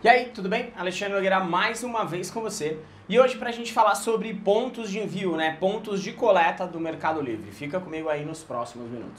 E aí, tudo bem? Alexandre Nogueira mais uma vez com você. E hoje pra gente falar sobre pontos de envio, né? Pontos de coleta do Mercado Livre. Fica comigo aí nos próximos minutos.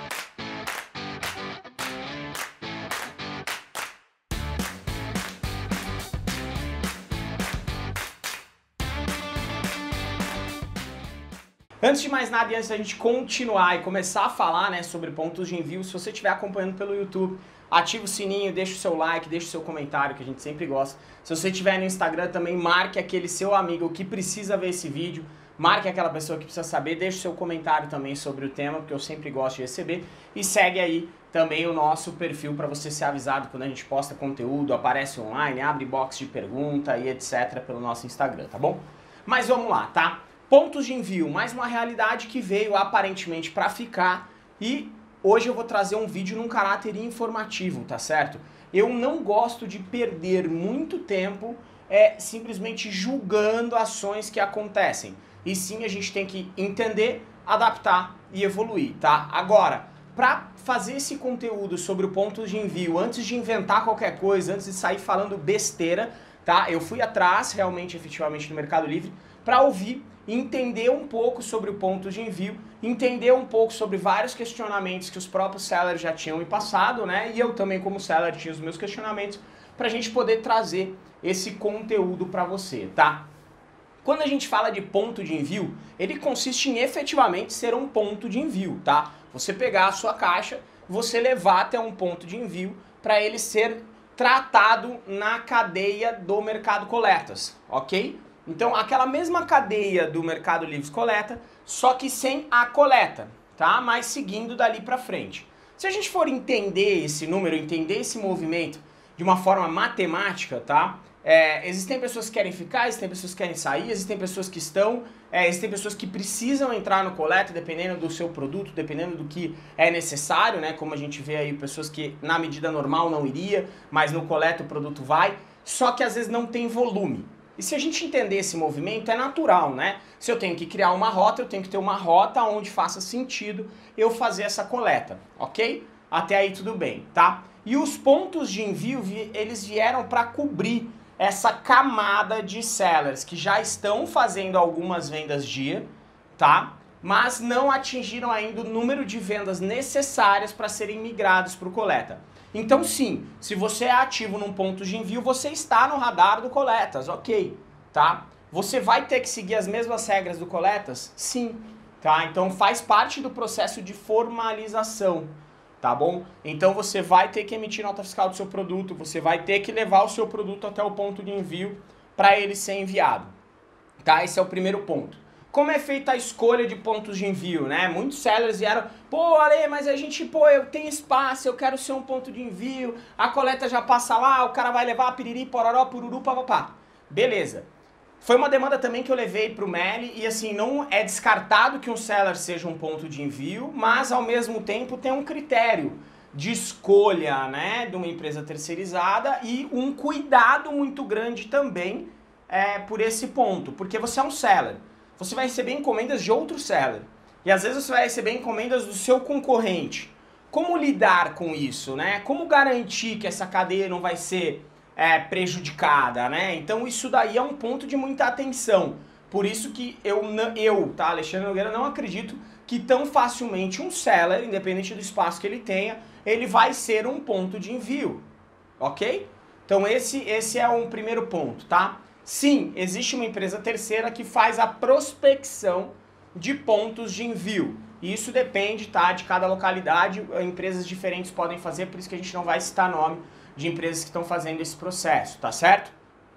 Antes de mais nada e antes da gente continuar e começar a falar, né, sobre pontos de envio, se você estiver acompanhando pelo YouTube, ativa o sininho, deixa o seu like, deixa o seu comentário, que a gente sempre gosta. Se você estiver no Instagram também, marque aquele seu amigo que precisa ver esse vídeo, marque aquela pessoa que precisa saber, deixa o seu comentário também sobre o tema, porque eu sempre gosto de receber. E segue aí também o nosso perfil para você ser avisado quando a gente posta conteúdo, aparece online, abre box de pergunta e etc. pelo nosso Instagram, tá bom? Mas vamos lá, tá? Pontos de envio, mais uma realidade que veio aparentemente para ficar e hoje eu vou trazer um vídeo num caráter informativo, tá certo? Eu não gosto de perder muito tempo simplesmente julgando ações que acontecem. E sim, a gente tem que entender, adaptar e evoluir, tá? Agora, para fazer esse conteúdo sobre o ponto de envio, antes de inventar qualquer coisa, antes de sair falando besteira, tá? Eu fui atrás, realmente, efetivamente, no Mercado Livre, para ouvir, entender um pouco sobre o ponto de envio, entender um pouco sobre vários questionamentos que os próprios sellers já tinham me passado, né? E eu também, como seller, tinha os meus questionamentos, para a gente poder trazer esse conteúdo para você, tá? Quando a gente fala de ponto de envio, ele consiste em efetivamente ser um ponto de envio, tá? Você pegar a sua caixa, você levar até um ponto de envio para ele ser tratado na cadeia do Mercado Coletas, ok? Então, aquela mesma cadeia do Mercado Livre Coleta, só que sem a coleta, tá? Mas seguindo dali para frente. Se a gente for entender esse número, entender esse movimento de uma forma matemática, tá? Existem pessoas que querem ficar, existem pessoas que querem sair, existem pessoas que estão, existem pessoas que precisam entrar no coleta, dependendo do seu produto, dependendo do que é necessário, né? Como a gente vê aí, pessoas que na medida normal não iria, mas no coleta o produto vai, só que às vezes não tem volume. E se a gente entender esse movimento, é natural, né? Se eu tenho que criar uma rota, eu tenho que ter uma rota onde faça sentido eu fazer essa coleta, ok? Até aí tudo bem, tá? E os pontos de envio, eles vieram para cobrir essa camada de sellers que já estão fazendo algumas vendas dia, tá? Mas não atingiram ainda o número de vendas necessárias para serem migrados para o coleta. Então sim, se você é ativo num ponto de envio, você está no radar do Coletas, ok, tá? Você vai ter que seguir as mesmas regras do Coletas? Sim, tá? Então faz parte do processo de formalização, tá bom? Então você vai ter que emitir nota fiscal do seu produto, você vai ter que levar o seu produto até o ponto de envio para ele ser enviado, tá? Esse é o primeiro ponto. Como é feita a escolha de pontos de envio, né? Muitos sellers vieram, pô, Ale, mas a gente, eu tenho espaço, eu quero ser um ponto de envio, a coleta já passa lá, o cara vai levar piriri, pororó, pururu, papapá. Beleza. Foi uma demanda também que eu levei pro Meli e assim, não é descartado que um seller seja um ponto de envio, mas ao mesmo tempo tem um critério de escolha, né, de uma empresa terceirizada e um cuidado muito grande também por esse ponto, porque você é um seller. Você vai receber encomendas de outro seller. E às vezes você vai receber encomendas do seu concorrente. Como lidar com isso, né? Como garantir que essa cadeia não vai ser prejudicada, né? Então isso daí é um ponto de muita atenção. Por isso que eu tá, Alexandre Nogueira, não acredito que tão facilmente um seller, independente do espaço que ele tenha, ele vai ser um ponto de envio, ok? Então esse é um primeiro ponto, tá? Sim, existe uma empresa terceira que faz a prospecção de pontos de envio. E isso depende, tá, de cada localidade, empresas diferentes podem fazer, por isso que a gente não vai citar nome de empresas que estão fazendo esse processo, tá certo?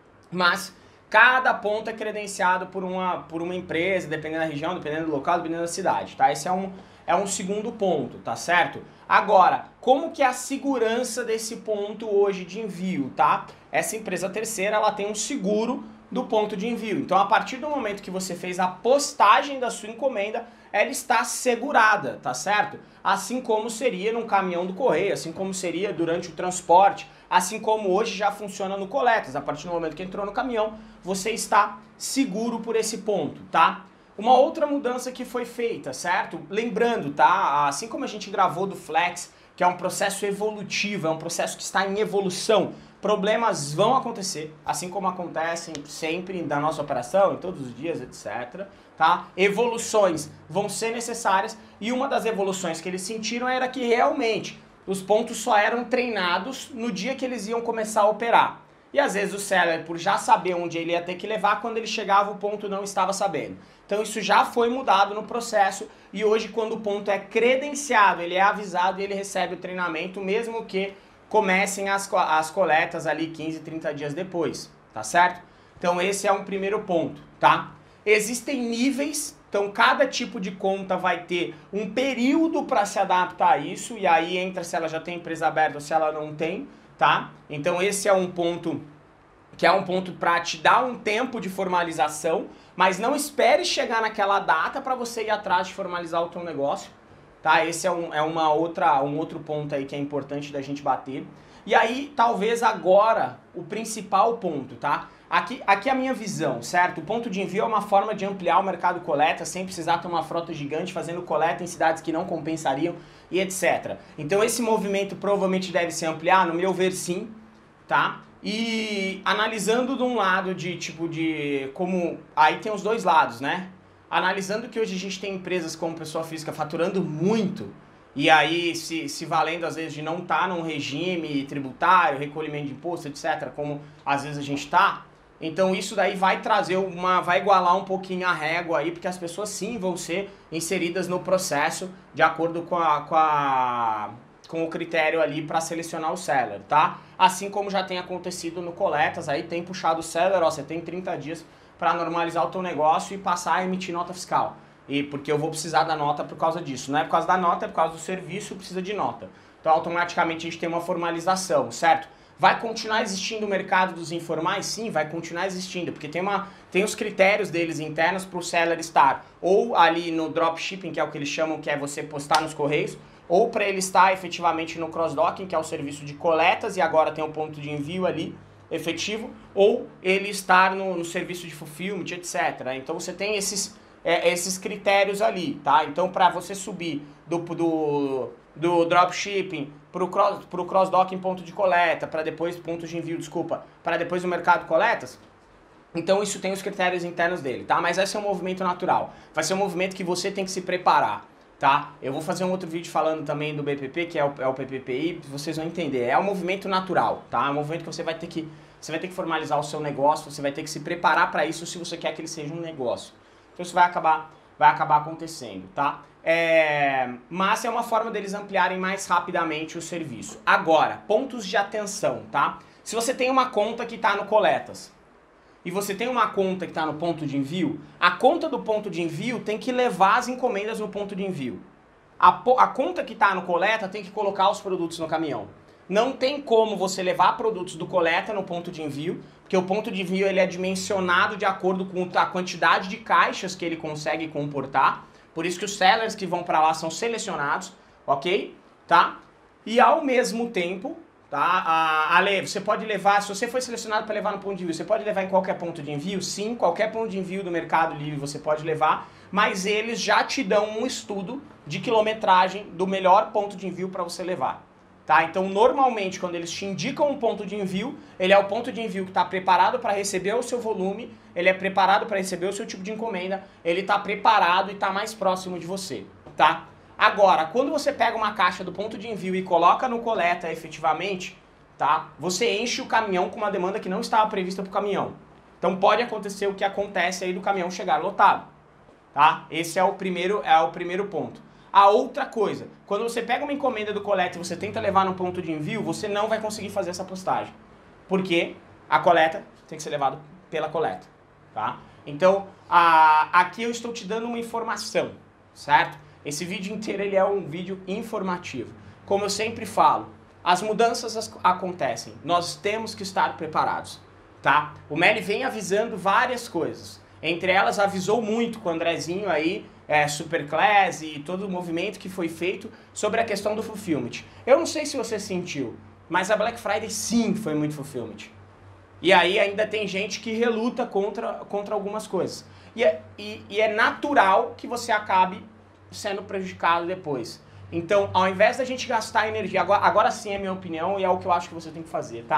Mas cada ponto é credenciado por uma empresa, dependendo da região, dependendo do local, dependendo da cidade, tá? Esse é um segundo ponto, tá certo? Agora, como que é a segurança desse ponto hoje de envio, tá? Essa empresa terceira, ela tem um seguro do ponto de envio. Então, a partir do momento que você fez a postagem da sua encomenda, ela está segurada, tá certo? Assim como seria num caminhão do correio, assim como seria durante o transporte, assim como hoje já funciona no Coletas. A partir do momento que entrou no caminhão, você está seguro por esse ponto, tá? Uma outra mudança que foi feita, certo? Lembrando, tá? Assim como a gente gravou do Flex, que é um processo evolutivo, é um processo que está em evolução. Problemas vão acontecer, assim como acontecem sempre na nossa operação, em todos os dias, etc. Tá? Evoluções vão ser necessárias e uma das evoluções que eles sentiram era que realmente os pontos só eram treinados no dia que eles iam começar a operar. E às vezes o seller, por já saber onde ele ia ter que levar, quando ele chegava o ponto não estava sabendo. Então isso já foi mudado no processo e hoje quando o ponto é credenciado, ele é avisado e ele recebe o treinamento, mesmo que comecem as coletas ali 15, 30 dias depois, tá certo? Então esse é um primeiro ponto, tá? Existem níveis, então cada tipo de conta vai ter um período para se adaptar a isso, e aí entra se ela já tem empresa aberta ou se ela não tem, tá? Então esse é um ponto que é um ponto para te dar um tempo de formalização, mas não espere chegar naquela data para você ir atrás de formalizar o teu negócio. Tá? Esse é um outro ponto aí que é importante da gente bater. E aí, talvez agora, o principal ponto, tá? Aqui é a minha visão, certo? O ponto de envio é uma forma de ampliar o mercado coleta sem precisar ter uma frota gigante fazendo coleta em cidades que não compensariam e etc. Então esse movimento provavelmente deve se ampliar, no meu ver sim, tá? E analisando de um lado como... Aí tem os dois lados, né? Analisando que hoje a gente tem empresas como pessoa física faturando muito, e aí se valendo às vezes de não estar num regime tributário, recolhimento de imposto, etc., como às vezes a gente está, então isso daí vai trazer vai igualar um pouquinho a régua aí, porque as pessoas sim vão ser inseridas no processo de acordo com o critério ali para selecionar o seller, tá? Assim como já tem acontecido no Coletas, aí tem puxado o seller, ó, você tem 30 dias para normalizar o teu negócio e passar a emitir nota fiscal. E porque eu vou precisar da nota por causa disso. Não é por causa da nota, é por causa do serviço, precisa de nota. Então automaticamente a gente tem uma formalização, certo? Vai continuar existindo o mercado dos informais? Sim, vai continuar existindo, porque tem os critérios deles internos para o seller estar ou ali no dropshipping, que é o que eles chamam, que é você postar nos correios, ou para ele estar efetivamente no cross-docking, que é o serviço de coletas, e agora tem um ponto de envio ali, efetivo, ou ele estar no serviço de fulfillment, etc. Então você tem esses critérios ali, tá? Então para você subir do dropshipping pro cross-docking ponto de coleta, para depois ponto de envio, desculpa, para depois o mercado coletas, então isso tem os critérios internos dele, tá? Mas esse é um movimento natural, vai ser um movimento que você tem que se preparar, tá? Eu vou fazer um outro vídeo falando também do BPP, que é o PPPI, vocês vão entender. É um movimento natural, tá? É um movimento que você vai ter que formalizar o seu negócio, você vai ter que se preparar para isso se você quer que ele seja um negócio. Então isso vai acabar acontecendo, tá? Mas é uma forma deles ampliarem mais rapidamente o serviço. Agora, pontos de atenção, tá? Se você tem uma conta que está no Coletas, e você tem uma conta que está no ponto de envio, a conta do ponto de envio tem que levar as encomendas no ponto de envio. A conta que está no coleta tem que colocar os produtos no caminhão. Não tem como você levar produtos do coleta no ponto de envio, porque o ponto de envio ele é dimensionado de acordo com a quantidade de caixas que ele consegue comportar. Por isso que os sellers que vão para lá são selecionados, ok? Tá? E ao mesmo tempo... Tá? Ale, você pode levar, se você foi selecionado para levar no ponto de envio, você pode levar em qualquer ponto de envio? Sim, qualquer ponto de envio do Mercado Livre você pode levar, mas eles já te dão um estudo de quilometragem do melhor ponto de envio para você levar. Tá? Então, normalmente, quando eles te indicam um ponto de envio, ele é o ponto de envio que está preparado para receber o seu volume, ele é preparado para receber o seu tipo de encomenda, ele está preparado e está mais próximo de você. Tá? Agora, quando você pega uma caixa do ponto de envio e coloca no coleta efetivamente, tá? Você enche o caminhão com uma demanda que não estava prevista para o caminhão. Então pode acontecer o que acontece aí do caminhão chegar lotado, tá? Esse é o primeiro ponto. A outra coisa, quando você pega uma encomenda do coleta e você tenta levar no ponto de envio, você não vai conseguir fazer essa postagem. Porque a coleta tem que ser levada pela coleta, tá? Então, aqui eu estou te dando uma informação, certo? Esse vídeo inteiro ele é um vídeo informativo. Como eu sempre falo, as mudanças acontecem, nós temos que estar preparados, tá? O Meli vem avisando várias coisas, entre elas avisou muito com o Andrezinho aí, Superclass e todo o movimento que foi feito sobre a questão do fulfillment. Eu não sei se você sentiu, mas a Black Friday sim foi muito fulfillment. E aí ainda tem gente que reluta contra algumas coisas. E é natural que você acabe sendo prejudicado depois. Então, ao invés da gente gastar energia, agora sim é minha opinião e é o que eu acho que você tem que fazer, tá?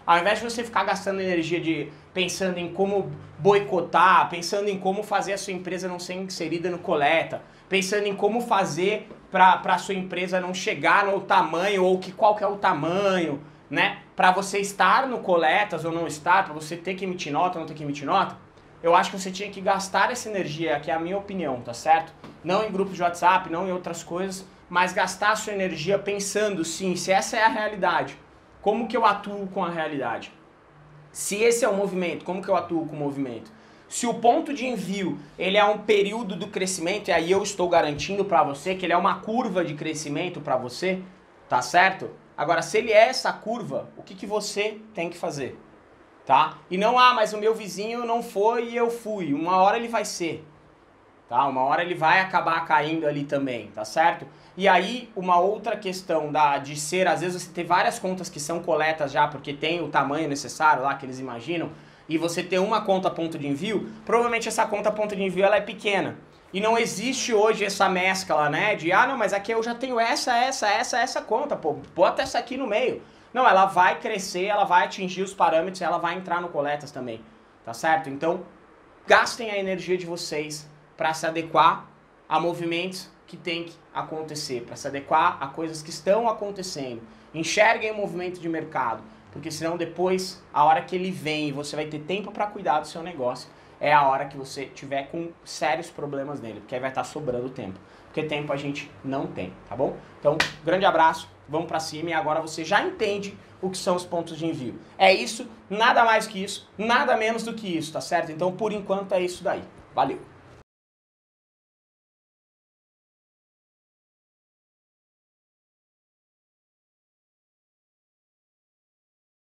Ao invés de você ficar gastando energia pensando em como boicotar, pensando em como fazer a sua empresa não ser inserida no coleta, pensando em como fazer para a sua empresa não chegar no tamanho ou qual que é o tamanho, né? Para você estar no coletas ou não estar, para você ter que emitir nota ou não ter que emitir nota, eu acho que você tinha que gastar essa energia, que é a minha opinião, tá certo? Não em grupos de WhatsApp, não em outras coisas, mas gastar a sua energia pensando, sim, se essa é a realidade, como que eu atuo com a realidade? Se esse é o movimento, como que eu atuo com o movimento? Se o ponto de envio ele é um período do crescimento, e aí eu estou garantindo para você que ele é uma curva de crescimento para você, tá certo? Agora, se ele é essa curva, o que você tem que fazer? Tá? E não, mas o meu vizinho não foi e eu fui. Uma hora ele vai ser. Tá? Uma hora ele vai acabar caindo ali também, tá certo? E aí, uma outra questão de ser, às vezes você tem várias contas que são coletas já, porque tem o tamanho necessário lá que eles imaginam, e você tem uma conta ponto de envio, provavelmente essa conta ponto de envio ela é pequena. E não existe hoje essa mescla, né? De, não, mas aqui eu já tenho essa conta, pô, bota essa aqui no meio. Não, ela vai crescer, ela vai atingir os parâmetros, ela vai entrar no coletas também, tá certo? Então, gastem a energia de vocês para se adequar a movimentos que tem que acontecer, para se adequar a coisas que estão acontecendo. Enxerguem o movimento de mercado, porque senão depois, a hora que ele vem e você vai ter tempo para cuidar do seu negócio, é a hora que você tiver com sérios problemas nele, porque aí vai estar sobrando tempo. Porque tempo a gente não tem, tá bom? Então, grande abraço, vamos pra cima e agora você já entende o que são os pontos de envio. É isso, nada mais que isso, nada menos do que isso, tá certo? Então, por enquanto é isso daí. Valeu!